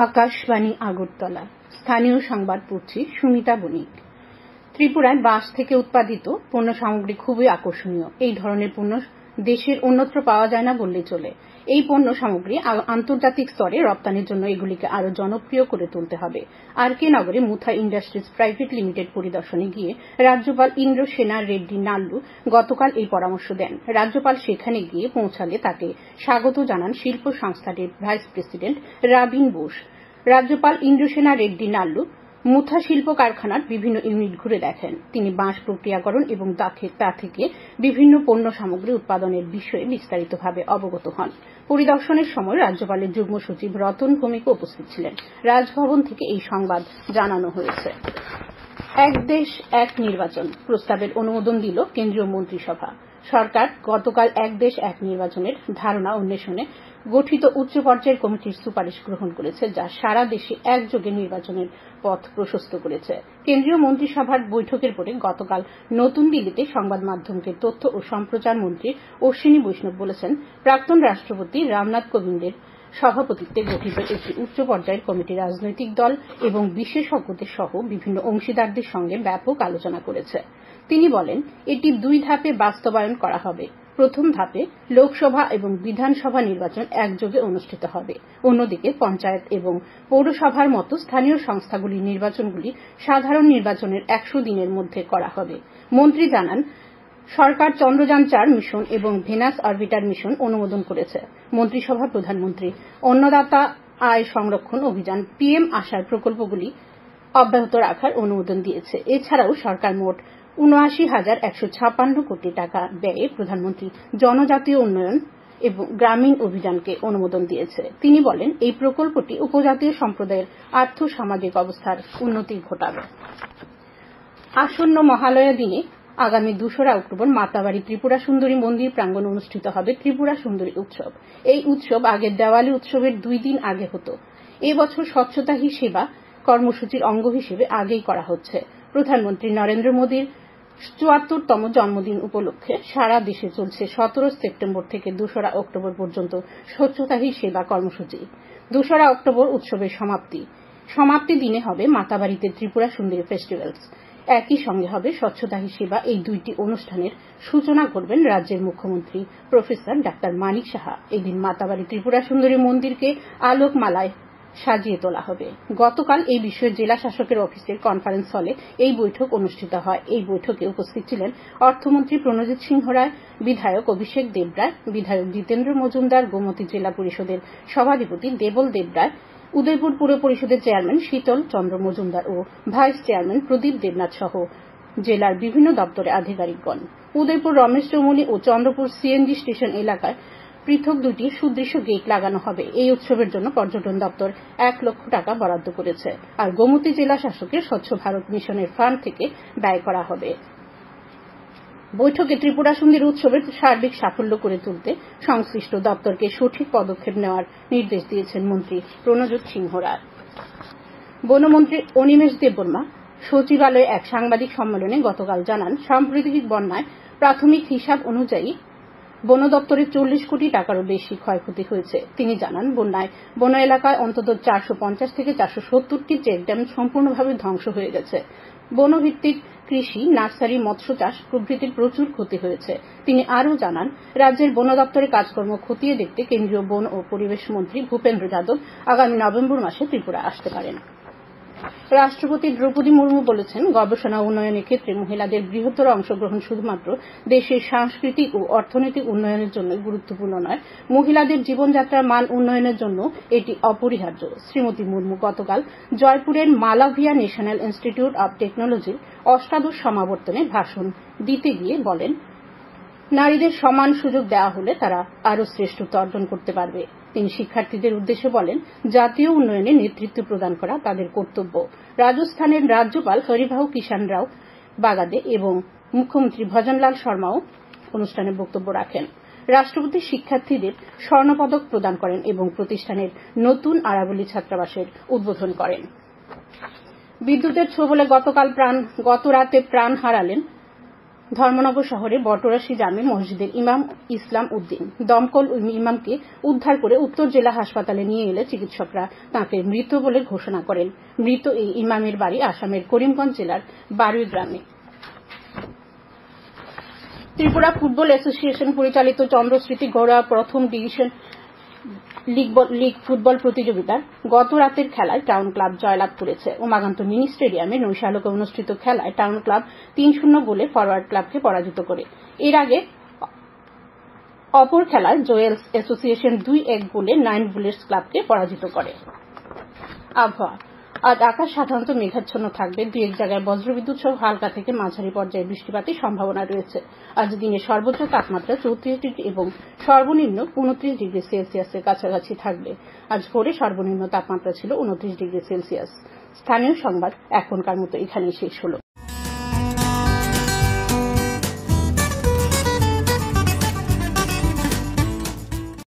আকাশবাণী আগরতলা স্থানীয় সংবাদ পড়ছি সুমিতা বণিক। ত্রিপুরায় বাঁশ থেকে উৎপাদিত পণ্য সামগ্রী খুবই আকর্ষণীয়। এই ধরনের পণ্য দেশের অন্যত্র পাওয়া যায় না বললেই চলে। এই পণ্য সামগ্রী আন্তর্জাতিক স্তরে রপ্তানির জন্য এগুলিকে আরো জনপ্রিয় করে তুলতে হবে। আর.কে. নগরে মুথা ইন্ডাস্ট্রিজ প্রাইভেট লিমিটেড পরিদর্শনে গিয়ে রাজ্যপাল ইন্দ্রসেনা রেড্ডি নাল্লু গতকাল এই পরামর্শ দেন। রাজ্যপাল সেখানে গিয়ে পৌঁছালে তাকে স্বাগত জানান শিল্প সংস্থাটির ভাইস প্রেসিডেন্ট রাবিন বোস। রাজ্যপাল ইন্দ্রসেনা রেড্ডি নাল্লু মুথা শিল্প কারখানার বিভিন্ন ইউনিট ঘুরে দেখেন। তিনি বাঁশ প্রক্রিয়াকরণ এবং তা থেকে বিভিন্ন পণ্য সামগ্রী উৎপাদনের বিষয়ে বিস্তারিতভাবে অবগত হন। পরিদর্শনের সময় রাজ্যপালের যুগ্ম সচিব রতন ভৌমিক উপস্থিত ছিলেন। রাজভবন থেকে এই সংবাদ জানানো হয়েছে। এক দেশ এক নির্বাচন প্রস্তাবের অনুমোদন দিল কেন্দ্রীয় মন্ত্রিসভা। সরকার গতকাল এক দেশ এক নির্বাচনের ধারণা অন্বেষণে গঠিত উচ্চ পর্যায়ের কমিটির সুপারিশ গ্রহণ করেছে, যা সারা দেশে একযোগে নির্বাচনের পথ প্রশস্ত করেছে। কেন্দ্রীয় মন্ত্রিসভার বৈঠকের পরে গতকাল নতুন দিল্লিতে সংবাদ মাধ্যমকে তথ্য ও সম্প্রচার মন্ত্রী অশ্বিনী বৈষ্ণব বলেছেন, প্রাক্তন রাষ্ট্রপতি রামনাথ কোবিন্দের সভাপতিত্বে গঠিত একটি উচ্চ পর্যায়ের কমিটি রাজনৈতিক দল এবং বিশেষজ্ঞদের সহ বিভিন্ন অংশীদারদের সঙ্গে ব্যাপক আলোচনা করেছে। তিনি বলেন, এটি 2 ধাপে বাস্তবায়ন করা হবে। প্রথম ধাপে লোকসভা এবং বিধানসভা নির্বাচন একযোগে অনুষ্ঠিত হবে। অন্যদিকে পঞ্চায়েত এবং পৌরসভার মতো স্থানীয় সংস্থাগুলির নির্বাচনগুলি সাধারণ নির্বাচনের 100 দিনের মধ্যে করা হবে। মন্ত্রী জানান, সরকার চন্দ্রযান 4 মিশন এবং ভেনাস অরবিটার মিশন অনুমোদন করেছে। মন্ত্রিসভা প্রধানমন্ত্রী অন্নদাতা আয় সংরক্ষণ অভিযান পিএম আশার প্রকল্পগুলি অব্যাহত রাখার অনুমোদন দিয়েছে। এছাড়াও সরকার মোট ৭৯,১৫৬ কোটি টাকা ব্যয়ে প্রধানমন্ত্রী জনজাতীয় উন্নয়ন এবং গ্রামীণ অভিযানকে অনুমোদন দিয়েছে। তিনি বলেন, এই প্রকল্পটি উপজাতীয় সম্প্রদায়ের আর্থ সামাজিক অবস্থার উন্নতি ঘটাবে। আসন্ন মহালয়া দিনে আগামী ২রা অক্টোবর মাতাবাড়ি ত্রিপুরা সুন্দরী মন্দির প্রাঙ্গণে অনুষ্ঠিত হবে ত্রিপুরা সুন্দরী উৎসব। এই উৎসব আগের দেওয়ালি উৎসবের 2 দিন আগে হতো। এবছর স্বচ্ছতা হি সেবা কর্মসূচির অঙ্গ হিসেবে আগেই করা হচ্ছে। প্রধানমন্ত্রী নরেন্দ্র মোদীর ৭৪তম জন্মদিন উপলক্ষে সারা দেশে চলছে 17 সেপ্টেম্বর থেকে 2রা অক্টোবর পর্যন্ত স্বচ্ছতা হি সেবা কর্মসূচি। 2রা অক্টোবর উৎসবের সমাপ্তি দিনে হবে মাতাবাড়িতে ত্রিপুরা সুন্দরী ফেস্টিভ্যালস। একই সঙ্গে হবে স্বচ্ছতা হি সেবা। এই 2টি অনুষ্ঠানের সূচনা করবেন রাজ্যের মুখ্যমন্ত্রী প্রফেসর ডাক্তার মানিক সাহা। এদিন মাতাবাড়ি ত্রিপুরা সুন্দরী মন্দিরকে আলোকমালায় সাজিয়ে তোলা হবে। গতকাল এই বিষয়ে জেলা শাসকের অফিসের কনফারেন্স হলে এই বৈঠক অনুষ্ঠিত হয়। এই বৈঠকে উপস্থিত ছিলেন অর্থমন্ত্রী প্রণজিৎ সিংহ রায়, বিধায়ক অভিষেক দেবরায়, বিধায়ক জিতেন্দ্র মজুমদার, গোমতী জেলা পরিষদের সভাধিপতি দেবল দেবরায়, উদয়পুর পুর পরিষদের চেয়ারম্যান শীতল চন্দ্র মজুমদার ও ভাইস চেয়ারম্যান প্রদীপ দেবনাথ সহ জেলার বিভিন্ন দপ্তরের আধিকারিকগণ। উদয়পুর রমেশ চৌমুহনী ও চন্দ্রপুর সিএনজি স্টেশন এলাকায় পৃথক 2টি সুদৃশ্য গেট লাগানো হবে। এই উৎসবের জন্য পর্যটন দপ্তর 1 লক্ষ টাকা বরাদ্দ করেছে। আর গোমতী জেলা শাসকের স্বচ্ছ ভারত মিশনের ফান্ড থেকে ব্যয় করা হবে। বৈঠকে ত্রিপুরা সুন্দরী উৎসবের সার্বিক সাফল্য করে তুলতে সংশ্লিষ্ট দপ্তরকে সঠিক পদক্ষেপ নেওয়ার নির্দেশ দিয়েছেন মন্ত্রী প্রণজিৎ সিংহ রায়। বনমন্ত্রী অনিমেষ দেববর্মা সচিবালয়ে এক সাংবাদিক সম্মেলনে গতকাল জানান, সাম্প্রতিক বন্যায় প্রাথমিক হিসাব অনুযায়ী বন দপ্তরের 40 কোটি টাকারও বেশি ক্ষয়ক্ষতি হয়েছে। তিনি জানান, বন্যায় বন এলাকায় অন্তত 450 থেকে 470টি চেকড্যাম সম্পূর্ণভাবে ধ্বংস হয়ে গেছে। বনভিত্তিক কৃষি, নার্সারি, মৎস্য চাষ প্রভৃতির প্রচুর ক্ষতি হয়েছে। তিনি আরও জানান, রাজ্যের বন দপ্তরের কাজকর্ম খতিয়ে দেখতে কেন্দ্রীয় বন ও পরিবেশ মন্ত্রী ভূপেন্দ্র যাদব আগামী নভেম্বর মাসে ত্রিপুরা আসতে পারেন। রাষ্ট্রপতি দ্রৌপদী মুর্মু বলেছেন, গবেষণা উন্নয়নের ক্ষেত্রে মহিলাদের বৃহত্তর অংশগ্রহণ শুধুমাত্র দেশের সাংস্কৃতিক ও অর্থনৈতিক উন্নয়নের জন্য গুরুত্বপূর্ণ নয়, মহিলাদের জীবনযাত্রার মান উন্নয়নের জন্য এটি অপরিহার্য। শ্রীমতী মুর্মু গতকাল জয়পুরের মালাভিয়া ন্যাশনাল ইনস্টিটিউট অব টেকনোলজির অষ্টাদশ সমাবর্তনে ভাষণ দিতে গিয়ে বলেন, নারীদের সমান সুযোগ দেওয়া হলে তারা আরও শ্রেষ্ঠত্ব অর্জন করতে পারবে। তিনি শিক্ষার্থীদের উদ্দেশ্যে বলেন, জাতীয় উন্নয়নে নেতৃত্ব প্রদান করা তাদের কর্তব্য। রাজস্থানের রাজ্যপাল হরিভাউ কিষাণ রাও বাগাদে এবং মুখ্যমন্ত্রী ভজনলাল শর্মাও অনুষ্ঠানে বক্তব্য রাখেন। রাষ্ট্রপতি শিক্ষার্থীদের স্বর্ণপদক প্রদান করেন এবং প্রতিষ্ঠানের নতুন আরাবলী ছাত্রাবাসের উদ্বোধন করেন। বিদ্যুতের ছোবলে গত রাতে প্রাণ হারালেন ধর্মনগর শহরে বটরাশি জামে মসজিদের ইমাম ইসলাম উদ্দিন দমকল ইমামকে উদ্ধার করে উত্তর জেলা হাসপাতালে নিয়ে এলে চিকিৎসকরা তাঁকে মৃত বলে ঘোষণা করেন। মৃত এই ইমামের বাড়ি আসামের করিমগঞ্জ জেলার বারুই গ্রামে। ত্রিপুরা ফুটবল অ্যাসোসিয়েশন পরিচালিত চন্দ্রস্মৃতি ঘরোয়া প্রথম ডিভিশন লীগ ফুটবল প্রতিযোগিতার গত রাতের খেলায় টাউন ক্লাব জয়লাভ করেছে। উমাকান্ত মিনি স্টেডিয়ামে নৈশালকে অনুষ্ঠিত খেলায় টাউন ক্লাব ৩-০ গোলে ফরওয়ার্ড ক্লাবকে পরাজিত করে। এর আগে অপর খেলায় জোয়েলস অ্যাসোসিয়েশন ২-১ গোলে 9 বুলেটস ক্লাবকে পরাজিত করে। আবহাওয়া আজ আকাশ সাধারণত মেঘাচ্ছন্ন থাকবে। দুই এক জায়গায় বজ্রবিদ্যুৎ সহ হালকা থেকে মাঝারি পর্যায়ে বৃষ্টিপাতের সম্ভাবনা রয়েছে। আজ দিনের সর্বোচ্চ তাপমাত্রা ৩৪ ডিগ্রি এবং সর্বনিম্ন ২৯ ডিগ্রি সেলসিয়াসের কাছাকাছি থাকবে। আজ ভোরে সর্বনিম্ন তাপমাত্রা ছিল ২৯ ডিগ্রি সেলসিয়াস। স্থানীয় সংবাদ এখনকার মতো এখানেই শেষ হলো।